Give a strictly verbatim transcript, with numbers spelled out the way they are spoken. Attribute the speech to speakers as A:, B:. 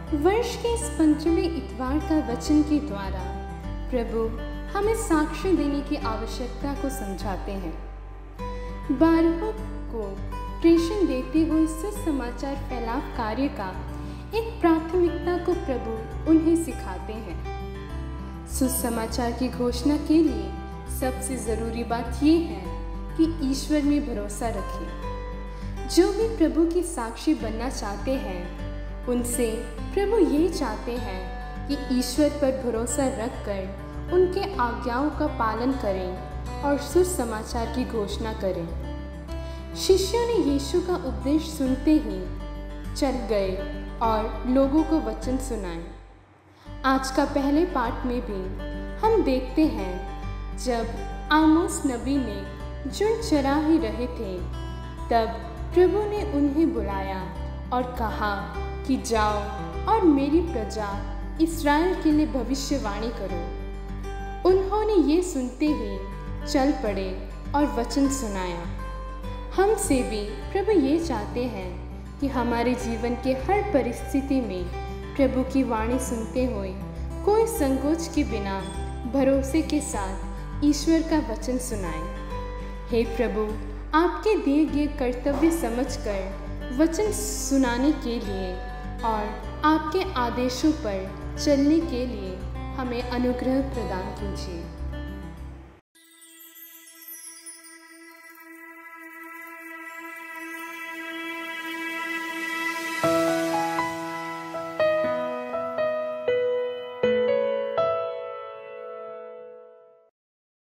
A: वर्ष के इस पंद्रहवें इतवार का वचन के द्वारा प्रभु हमें साक्ष्य देने की आवश्यकता को समझाते हैं। बारहों को प्रेषण देते हुए सुसमाचार फैलाव कार्य का एक प्राथमिकता को प्रभु उन्हें सिखाते हैं। सुसमाचार की घोषणा के लिए सबसे ज़रूरी बात यह है कि ईश्वर में भरोसा रखें। जो भी प्रभु के साक्षी बनना चाहते हैं उनसे प्रभु ये चाहते हैं कि ईश्वर पर भरोसा रखकर उनके आज्ञाओं का पालन करें और सुसमाचार की घोषणा करें। शिष्यों ने यीशु का उपदेश सुनते ही चल गए और लोगों को वचन सुनाए। आज का पहले पाठ में भी हम देखते हैं जब आमोस नबी ने झुंड चरा ही रहे थे, तब प्रभु ने उन्हें बुलाया और कहा कि जाओ और मेरी प्रजा इस्राएल के लिए भविष्यवाणी करो। उन्होंने ये सुनते ही चल पड़े और वचन सुनाया। हमसे भी प्रभु ये चाहते हैं कि हमारे जीवन के हर परिस्थिति में प्रभु की वाणी सुनते हुए कोई संकोच के बिना भरोसे के साथ ईश्वर का वचन सुनाएं। हे प्रभु, आपके दिए गए कर्तव्य समझकर वचन सुनाने के लिए और आपके आदेशों पर चलने के लिए हमें अनुग्रह प्रदान कीजिए।